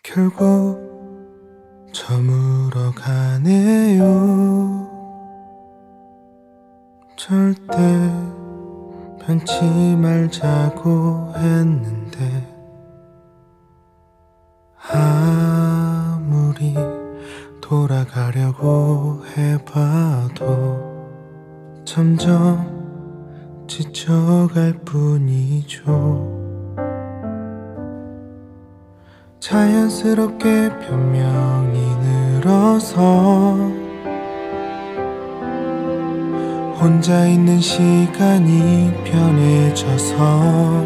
결국 저물어 가네요. 절대 변치 말자고 했는데 아무리 돌아가려고 해봐도 점점 지쳐갈 뿐이죠. 자연스럽게 변명이 늘어서 혼자 있는 시간이 편해져서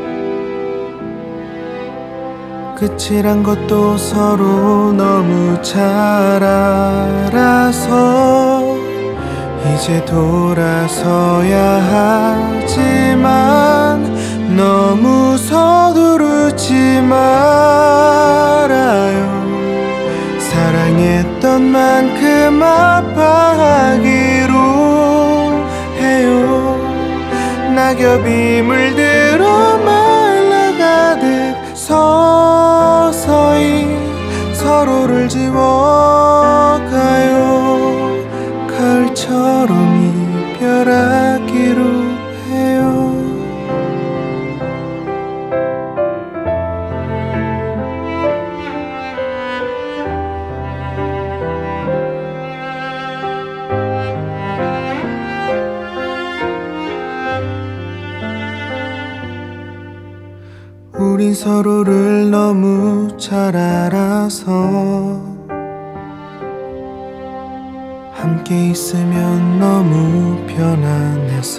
끝이란 것도 서로 너무 잘 알아서 이제 돌아서야 하지만 너무 서두르지 말아요. 사랑했던 만큼 아파하기로 해요. 낙엽이 물들어 말라가듯 서서히 서로를 지워가요. 가을처럼 이별하기로 해요. 우린 서로를 너무 잘 알아서 함께 있으면 너무 편안해서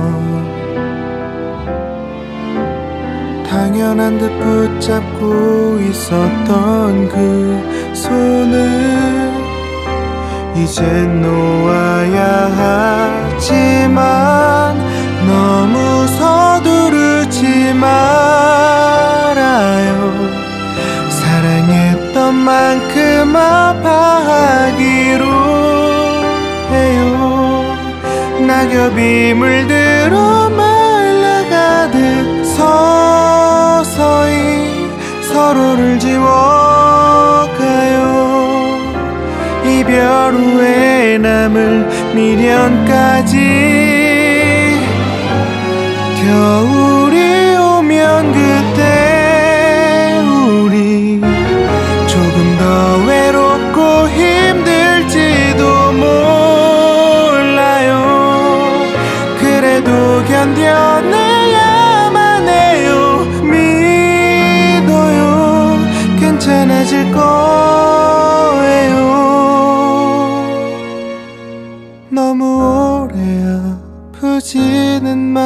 당연한 듯 붙잡고 있었던 그 손을 이젠 놓아야 하지만 너무 서두르지 말아요. 사랑했던 만큼 아파하기로 해요. 낙엽이 물들어 말라가듯 서서히 서로를 지워가요. 이별 후에 남을 미련까지 겨울이 오면 그때 우리 조금 더 외롭고 힘들지도 몰라요. 그래도 견뎌내야만 해요. 믿어요. 괜찮아질 거예요. 너무 오래 아프지는 마